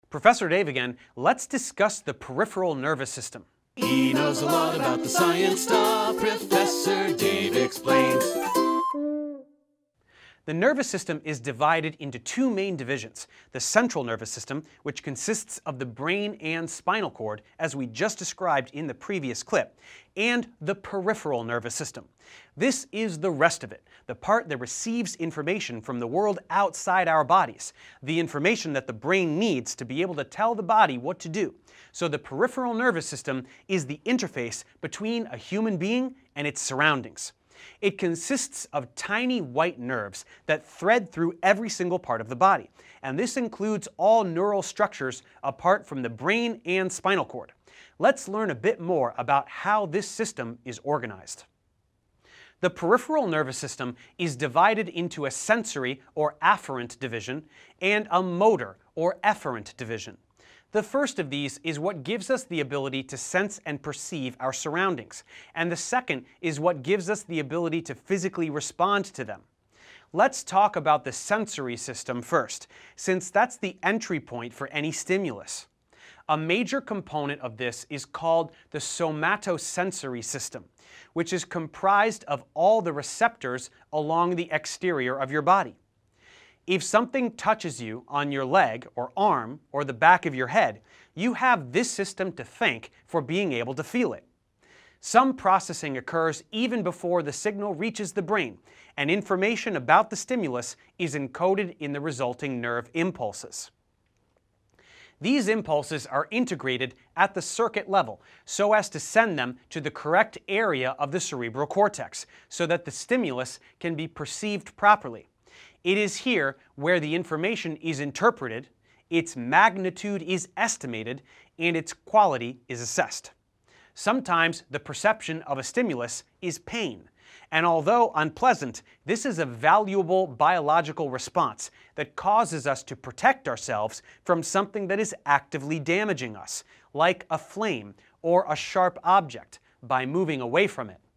Professor Dave again. Let's discuss the peripheral nervous system. He knows a lot about the science stuff. Professor Dave explains. The nervous system is divided into two main divisions: the central nervous system, which consists of the brain and spinal cord, as we just described in the previous clip, and the peripheral nervous system. This is the rest of it, the part that receives information from the world outside our bodies, the information that the brain needs to be able to tell the body what to do. So the peripheral nervous system is the interface between a human being and its surroundings. It consists of tiny white nerves that thread through every single part of the body, and this includes all neural structures apart from the brain and spinal cord. Let's learn a bit more about how this system is organized. The peripheral nervous system is divided into a sensory or afferent division and a motor or efferent division. The first of these is what gives us the ability to sense and perceive our surroundings, and the second is what gives us the ability to physically respond to them. Let's talk about the sensory system first, since that's the entry point for any stimulus. A major component of this is called the somatosensory system, which is comprised of all the receptors along the exterior of your body. If something touches you on your leg or arm or the back of your head, you have this system to thank for being able to feel it. Some processing occurs even before the signal reaches the brain, and information about the stimulus is encoded in the resulting nerve impulses. These impulses are integrated at the circuit level so as to send them to the correct area of the cerebral cortex so that the stimulus can be perceived properly. It is here where the information is interpreted, its magnitude is estimated, and its quality is assessed. Sometimes the perception of a stimulus is pain, and although unpleasant, this is a valuable biological response that causes us to protect ourselves from something that is actively damaging us, like a flame or a sharp object, by moving away from it.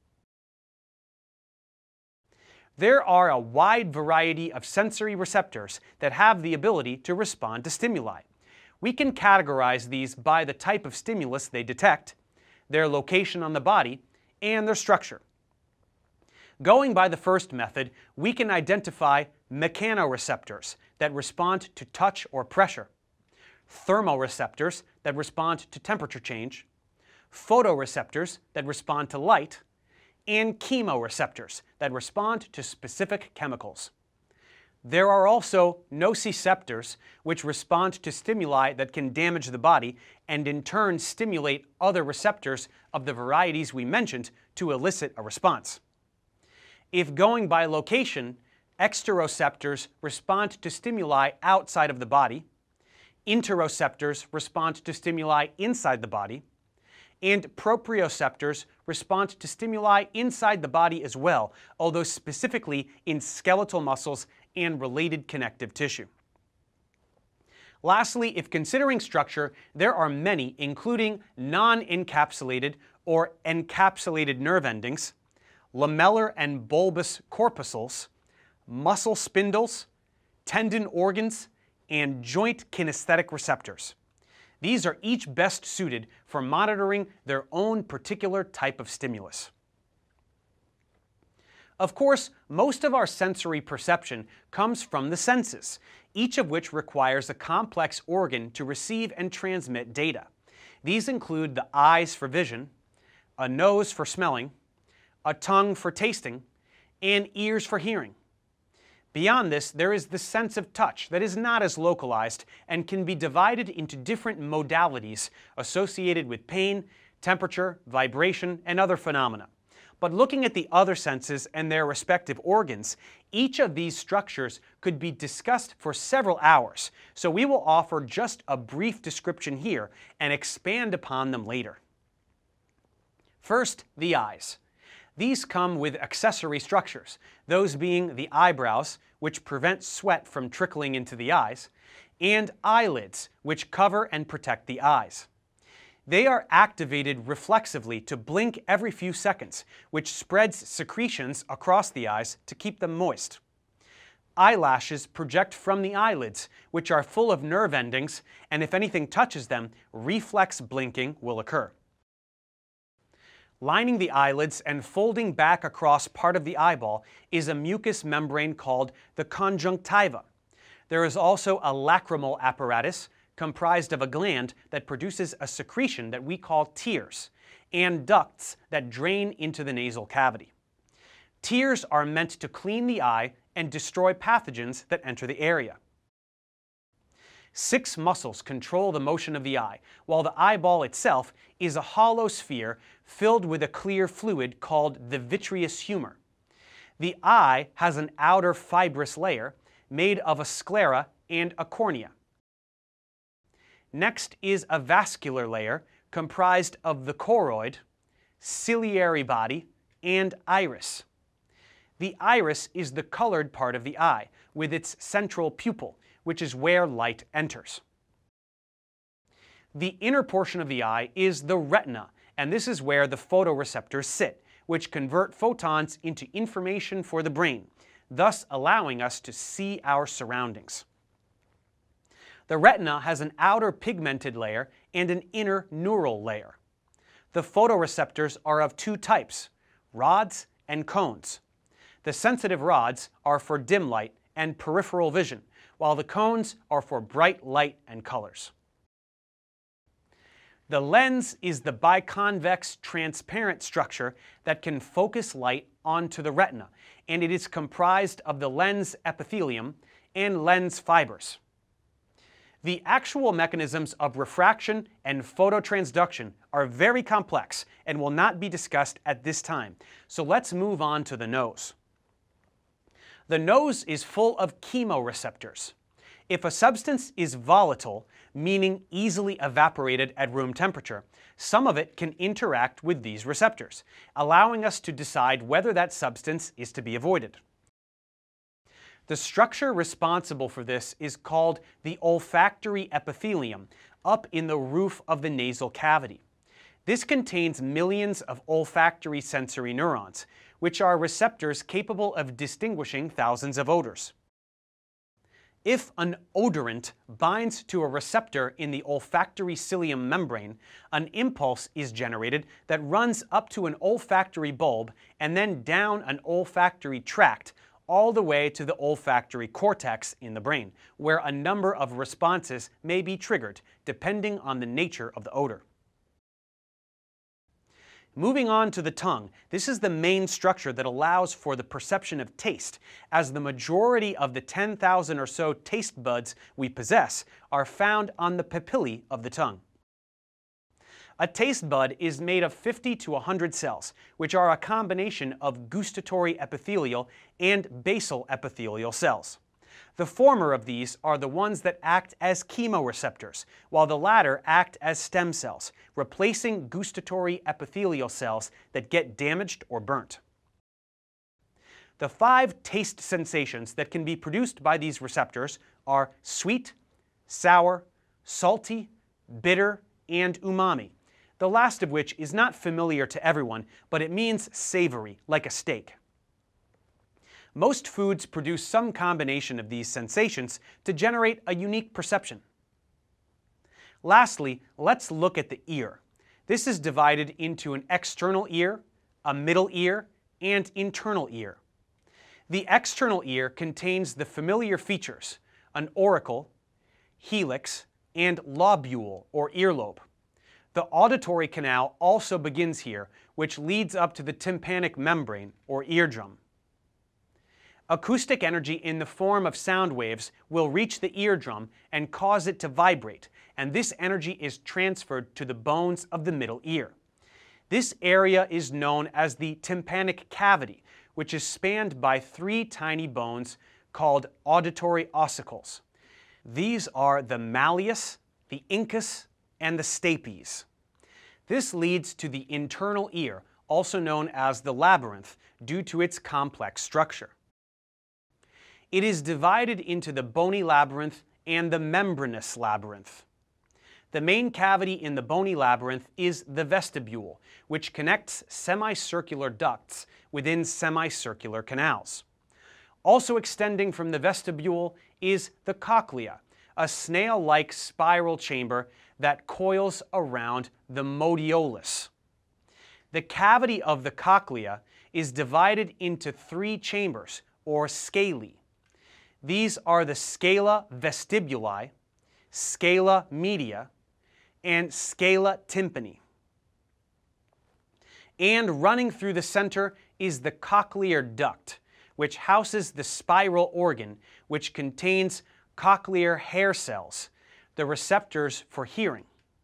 There are a wide variety of sensory receptors that have the ability to respond to stimuli. We can categorize these by the type of stimulus they detect, their location on the body, and their structure. Going by the first method, we can identify mechanoreceptors that respond to touch or pressure, thermoreceptors that respond to temperature change, photoreceptors that respond to light, and chemoreceptors that respond to specific chemicals. There are also nociceptors, which respond to stimuli that can damage the body and in turn stimulate other receptors of the varieties we mentioned to elicit a response. If going by location, exteroceptors respond to stimuli outside of the body, interoceptors respond to stimuli inside the body, and proprioceptors respond to stimuli inside the body as well, although specifically in skeletal muscles and related connective tissue. Lastly, if considering structure, there are many, including non-encapsulated or encapsulated nerve endings, lamellar and bulbous corpuscles, muscle spindles, tendon organs, and joint kinesthetic receptors. These are each best suited for monitoring their own particular type of stimulus. Of course, most of our sensory perception comes from the senses, each of which requires a complex organ to receive and transmit data. These include the eyes for vision, a nose for smelling, a tongue for tasting, and ears for hearing. Beyond this, there is the sense of touch that is not as localized and can be divided into different modalities associated with pain, temperature, vibration, and other phenomena. But looking at the other senses and their respective organs, each of these structures could be discussed for several hours, so we will offer just a brief description here and expand upon them later. First, the eyes. These come with accessory structures, those being the eyebrows, which prevent sweat from trickling into the eyes, and eyelids, which cover and protect the eyes. They are activated reflexively to blink every few seconds, which spreads secretions across the eyes to keep them moist. Eyelashes project from the eyelids, which are full of nerve endings, and if anything touches them, reflex blinking will occur. Lining the eyelids and folding back across part of the eyeball is a mucous membrane called the conjunctiva. There is also a lacrimal apparatus comprised of a gland that produces a secretion that we call tears, and ducts that drain into the nasal cavity. Tears are meant to clean the eye and destroy pathogens that enter the area. 6 muscles control the motion of the eye, while the eyeball itself is a hollow sphere filled with a clear fluid called the vitreous humor. The eye has an outer fibrous layer made of a sclera and a cornea. Next is a vascular layer comprised of the choroid, ciliary body, and iris. The iris is the colored part of the eye, with its central pupil, which is where light enters. The inner portion of the eye is the retina, and this is where the photoreceptors sit, which convert photons into information for the brain, thus allowing us to see our surroundings. The retina has an outer pigmented layer and an inner neural layer. The photoreceptors are of 2 types, rods and cones. The sensitive rods are for dim light and peripheral vision, while the cones are for bright light and colors. The lens is the biconvex transparent structure that can focus light onto the retina, and it is comprised of the lens epithelium and lens fibers. The actual mechanisms of refraction and phototransduction are very complex and will not be discussed at this time, so let's move on to the nose. The nose is full of chemoreceptors. If a substance is volatile, meaning easily evaporated at room temperature, some of it can interact with these receptors, allowing us to decide whether that substance is to be avoided. The structure responsible for this is called the olfactory epithelium, up in the roof of the nasal cavity. This contains millions of olfactory sensory neurons, which are receptors capable of distinguishing thousands of odors. If an odorant binds to a receptor in the olfactory cilium membrane, an impulse is generated that runs up to an olfactory bulb and then down an olfactory tract all the way to the olfactory cortex in the brain, where a number of responses may be triggered depending on the nature of the odor. Moving on to the tongue, this is the main structure that allows for the perception of taste, as the majority of the 10,000 or so taste buds we possess are found on the papillae of the tongue. A taste bud is made of 50 to 100 cells, which are a combination of gustatory epithelial and basal epithelial cells. The former of these are the ones that act as chemoreceptors, while the latter act as stem cells, replacing gustatory epithelial cells that get damaged or burnt. The 5 taste sensations that can be produced by these receptors are sweet, sour, salty, bitter, and umami, the last of which is not familiar to everyone, but it means savory, like a steak. Most foods produce some combination of these sensations to generate a unique perception. Lastly, let's look at the ear. This is divided into an external ear, a middle ear, and internal ear. The external ear contains the familiar features, an auricle, helix, and lobule, or earlobe. The auditory canal also begins here, which leads up to the tympanic membrane, or eardrum. Acoustic energy in the form of sound waves will reach the eardrum and cause it to vibrate, and this energy is transferred to the bones of the middle ear. This area is known as the tympanic cavity, which is spanned by 3 tiny bones called auditory ossicles. These are the malleus, the incus, and the stapes. This leads to the internal ear, also known as the labyrinth, due to its complex structure. It is divided into the bony labyrinth and the membranous labyrinth. The main cavity in the bony labyrinth is the vestibule, which connects semicircular ducts within semicircular canals. Also extending from the vestibule is the cochlea, a snail-like spiral chamber that coils around the modiolus. The cavity of the cochlea is divided into 3 chambers, or scalae. These are the scala vestibuli, scala media, and scala tympani. And running through the center is the cochlear duct, which houses the spiral organ, which contains cochlear hair cells, the receptors for hearing.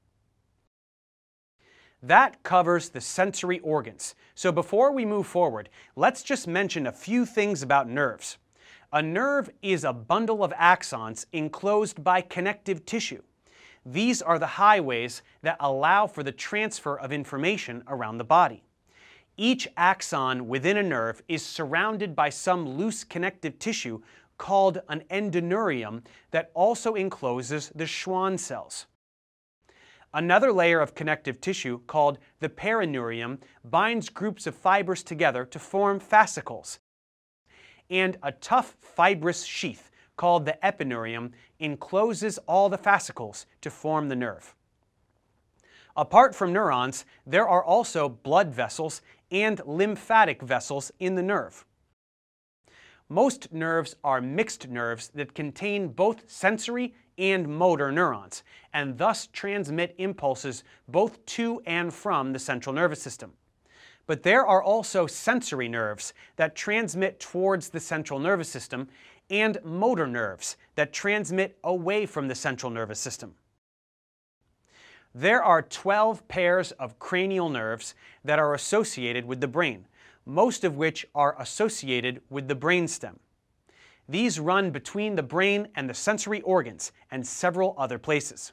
That covers the sensory organs. So before we move forward, let's just mention a few things about nerves. A nerve is a bundle of axons enclosed by connective tissue. These are the highways that allow for the transfer of information around the body. Each axon within a nerve is surrounded by some loose connective tissue called an endoneurium that also encloses the Schwann cells. Another layer of connective tissue, called the perineurium, binds groups of fibers together to form fascicles. And a tough fibrous sheath, called the epineurium, encloses all the fascicles to form the nerve. Apart from neurons, there are also blood vessels and lymphatic vessels in the nerve. Most nerves are mixed nerves that contain both sensory and motor neurons, and thus transmit impulses both to and from the central nervous system. But there are also sensory nerves that transmit towards the central nervous system, and motor nerves that transmit away from the central nervous system. There are 12 pairs of cranial nerves that are associated with the brain, most of which are associated with the brainstem. These run between the brain and the sensory organs and several other places.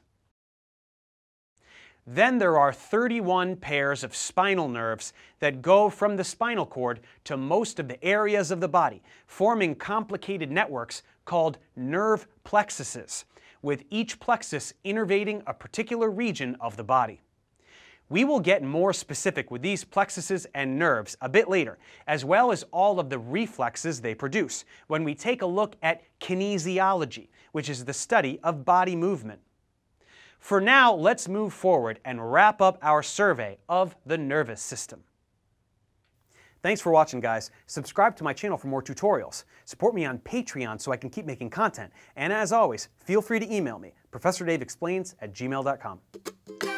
Then there are 31 pairs of spinal nerves that go from the spinal cord to most of the areas of the body, forming complicated networks called nerve plexuses, with each plexus innervating a particular region of the body. We will get more specific with these plexuses and nerves a bit later, as well as all of the reflexes they produce, when we take a look at kinesiology, which is the study of body movement. For now, let's move forward and wrap up our survey of the nervous system. Thanks for watching, guys. Subscribe to my channel for more tutorials. Support me on Patreon so I can keep making content. And as always, feel free to email me, ProfessorDaveExplains@gmail.com.